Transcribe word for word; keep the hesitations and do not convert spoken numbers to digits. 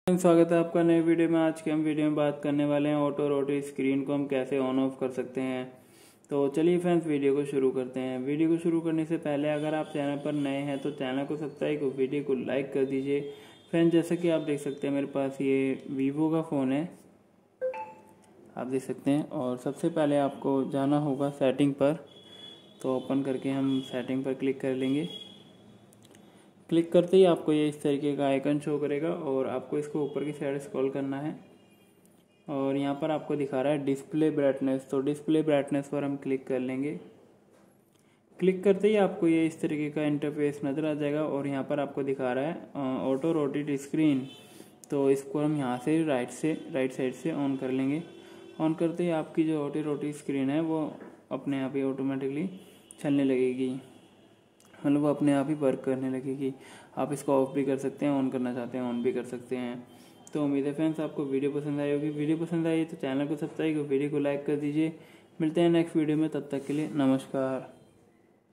स्वागत है आपका नए वीडियो में। आज के हम वीडियो में बात करने वाले हैं ऑटो रोटरी स्क्रीन को हम कैसे ऑन ऑफ कर सकते हैं। तो चलिए फ्रेंड्स वीडियो को शुरू करते हैं। वीडियो को शुरू करने से पहले अगर आप चैनल पर नए हैं तो चैनल को सब्सक्राइब और वीडियो को लाइक कर दीजिए। फ्रेंड्स जैसा कि आप देख सकते हैं मेरे पास ये वीवो का फ़ोन है, आप देख सकते हैं। और सबसे पहले आपको जाना होगा सेटिंग पर, तो ओपन करके हम सेटिंग पर क्लिक कर लेंगे। क्लिक करते ही आपको ये इस तरीके का आइकन शो करेगा और आपको इसको ऊपर की साइड स्क्रॉल करना है और यहाँ पर आपको दिखा रहा है डिस्प्ले ब्राइटनेस। तो डिस्प्ले ब्राइटनेस पर हम क्लिक कर लेंगे। क्लिक करते ही आपको ये इस तरीके का इंटरफेस नज़र आ जाएगा और यहाँ पर आपको दिखा रहा है ऑटो रोटेट स्क्रीन। तो इसको हम यहाँ से राइट से राइट साइड से ऑन कर लेंगे। ऑन करते ही आपकी जो ऑटो रोटेट स्क्रीन है वो अपने आप ही ऑटोमेटिकली चलने लगेगी, मतलब वो अपने आप ही वर्क करने लगेगी। आप इसको ऑफ भी कर सकते हैं, ऑन करना चाहते हैं ऑन भी कर सकते हैं। तो उम्मीद है फ्रेंड्स आपको वीडियो पसंद आई होगी। वीडियो पसंद आई तो चैनल को सब्सक्राइब और वीडियो को लाइक कर दीजिए। मिलते हैं नेक्स्ट वीडियो में, तब तक के लिए नमस्कार।